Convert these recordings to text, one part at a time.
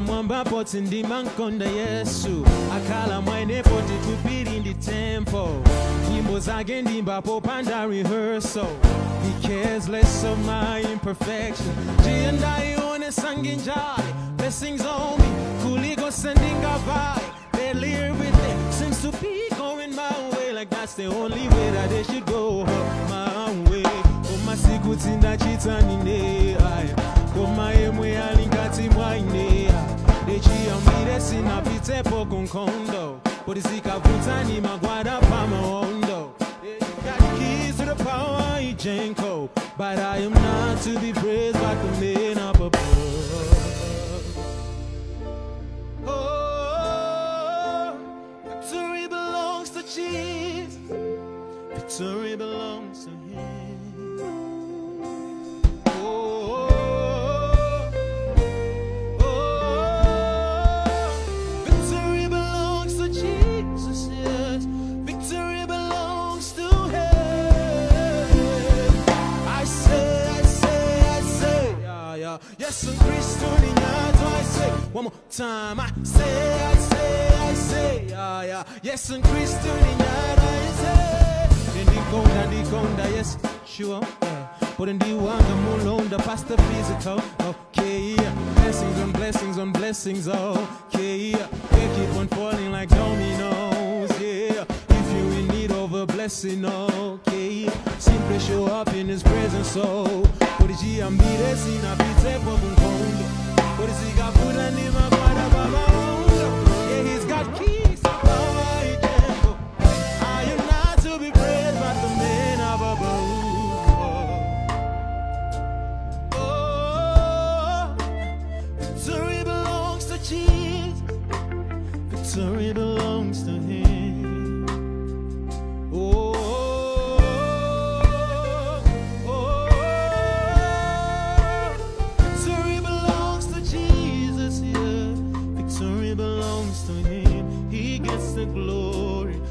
mwamba poti ndi mankonda Yesu akala mwene poti tupiri ndi tempo nyimbo zake ndimba popanda rehearsal. He cares less of my imperfection. And I own a singing joy. Blessings on me. Kuliko sending a vibe. Deadly everything seems to be going my way. Like that's the only way that they should go my way. Oh my secrets in that chitani ne. Oh my emwe alingati mwaine. Dechi amire sina pite po konkondo. Podisika putani magwada pama ondo. Keys to the power, Jenko, but I am not to be praised by the men up above. Oh, victory belongs to Jesus. Victory belongs to Him. Oh, victory belongs to Jesus. Yes, victory belongs to Him. Yes, and Christ only not I say. One more time, I say, yeah. Yes, and Christ only not I say. And the conda, yes, sure. But in the one I'm alone, the pastor physical. Okay, blessings on blessings on blessings. Okay, they keep on falling like dominoes. Yeah, if you in need of a blessing, okay, simply show up in His presence. So. Yeah, He's got keys. I am not to be praised by the men of above. Oh, victory belongs to Jesus. Victory belongs to Him. Oh. The glory.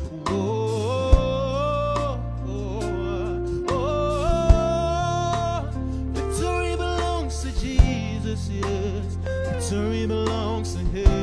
Victory belongs to Jesus, yes. Victory belongs to Him.